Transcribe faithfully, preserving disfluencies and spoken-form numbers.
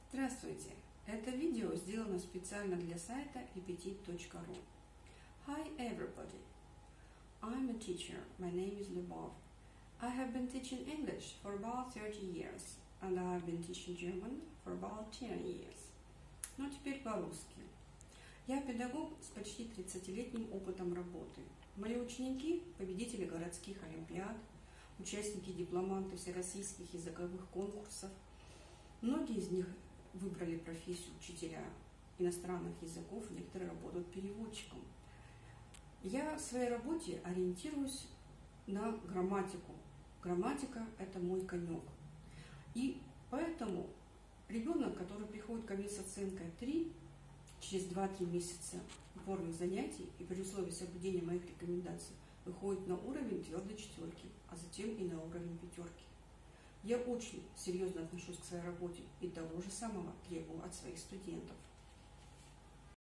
Здравствуйте! Это видео сделано специально для сайта repetit точка ру. Hi everybody! I'm a teacher. My name is Lyubov. I have been teaching English for about thirty years, and I have been teaching German for about ten years. Ну, теперь по-русски. Я педагог с почти тридцатилетним опытом работы. Мои ученики – победители городских олимпиад, участники дипломанты всероссийских языковых конкурсов. Многие из них выбрали профессию учителя иностранных языков, некоторые работают переводчиком. Я в своей работе ориентируюсь на грамматику. Грамматика – это мой конек. И поэтому ребенок, который приходит ко мне с оценкой три, через два-три месяца упорных занятий и при условии соблюдения моих рекомендаций выходит на уровень твердой четверки, а затем и на уровень пятерки. Я очень серьезно отношусь к своей работе и того же самого требую от своих студентов.